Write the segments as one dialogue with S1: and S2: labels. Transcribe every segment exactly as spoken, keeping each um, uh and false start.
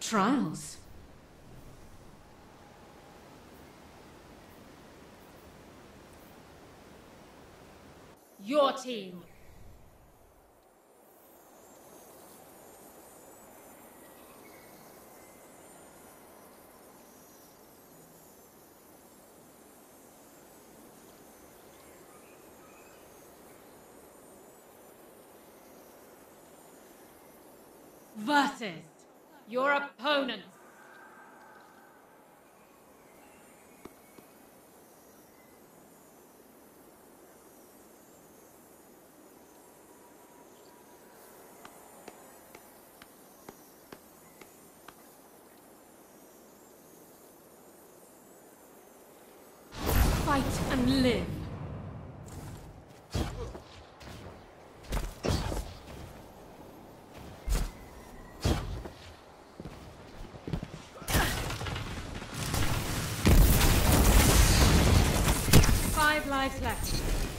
S1: Trials. Your team. Versus your opponents. Fight and live. Five lives left.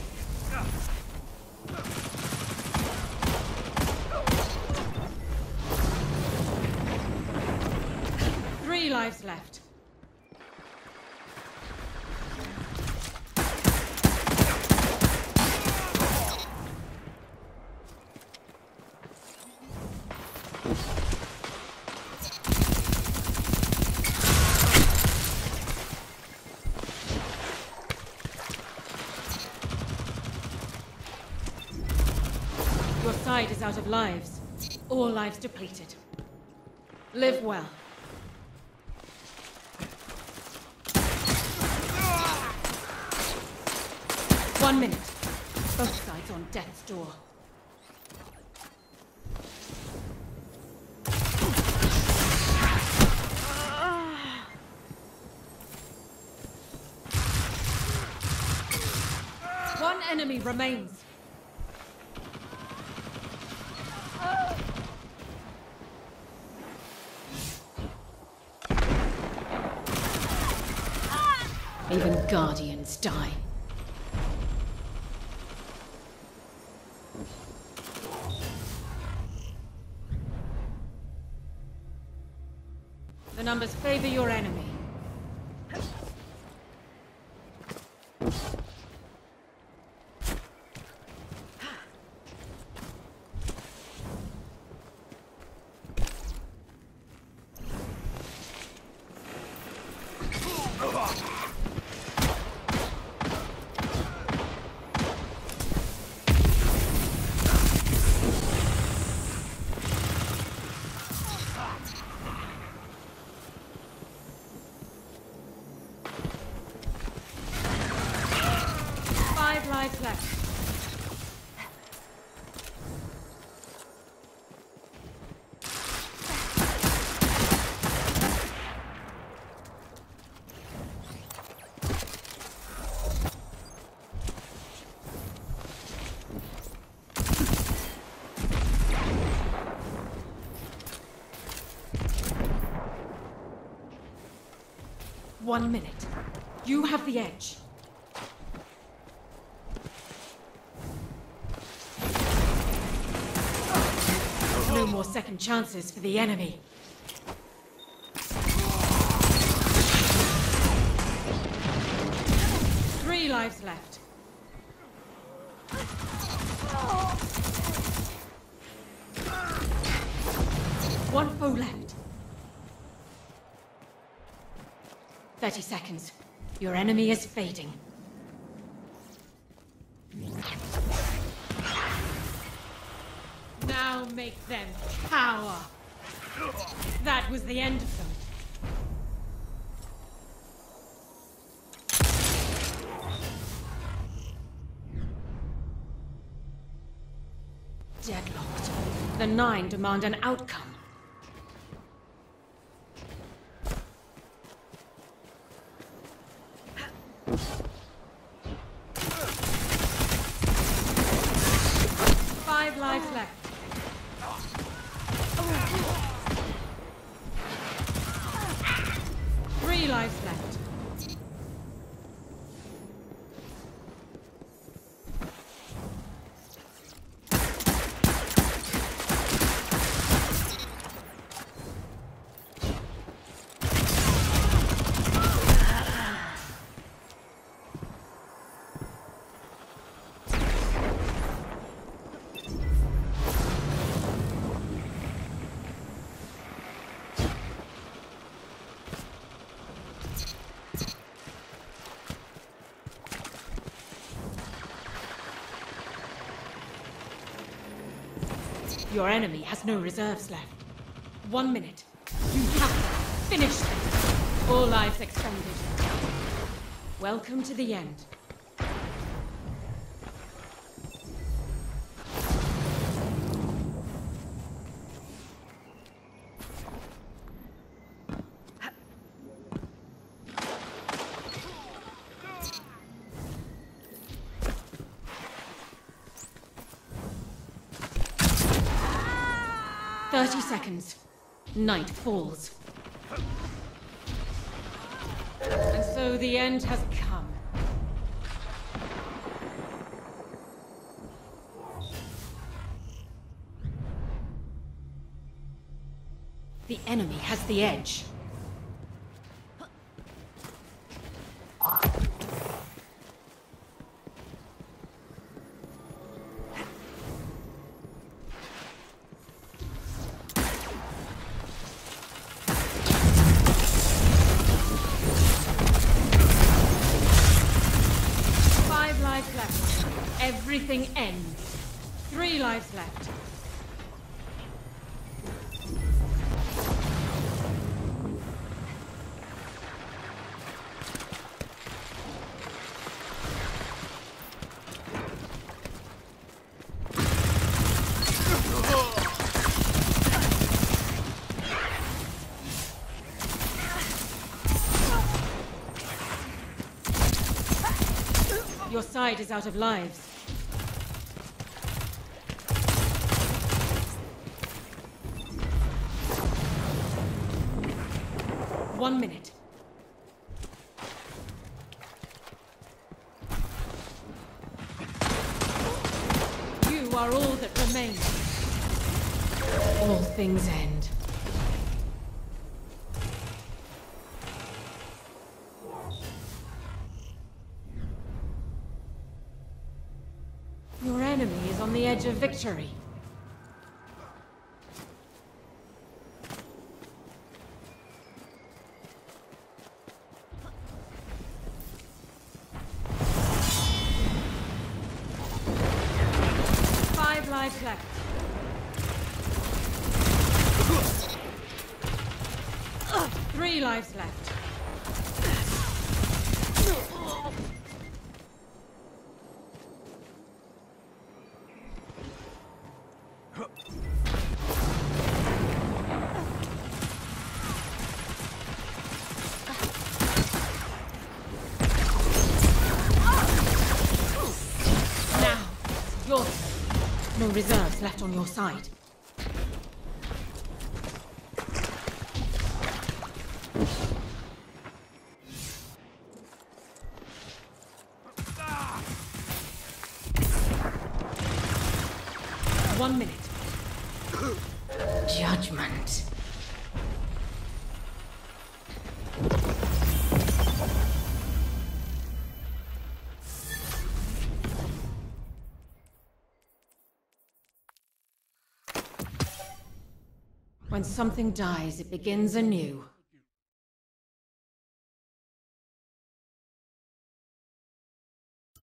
S1: Three lives left. Your side is out of lives. All lives depleted. Live well. One minute. Both sides on death's door. One enemy remains. Even Guardians die. The numbers favor your enemy. Five lives left. One minute. You have the edge. No more second chances for the enemy. Three lives left. One foe left. Thirty seconds. Your enemy is fading. Now make them cower. That was the end of them. Deadlocked. The Nine demand an outcome. Five lives left. Three lives left. Your enemy has no reserves left. One minute. You have to finish them. All lives expended. Welcome to the end. Thirty seconds. Night falls. And so the end has come. The enemy has the edge. Left. Everything ends. Three lives left. Your side is out of lives. One minute. You are all that remains. All things end. Your enemy is on the edge of victory. Five lives left. Three lives left. No reserves left on your side. One minute. Judgment. When something dies, it begins anew.